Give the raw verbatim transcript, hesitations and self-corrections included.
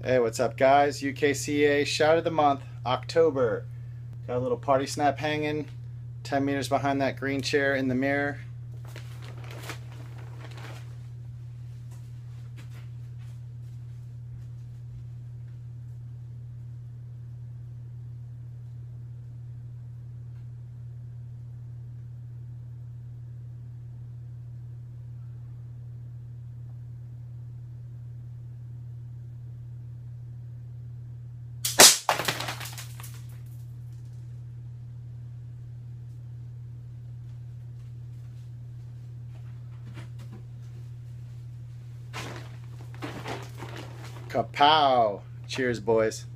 Hey, what's up, guys? U K C A Shot of the Month, October. Got a little party snap hanging ten meters behind that green chair in the mirror. Kapow! Cheers, boys.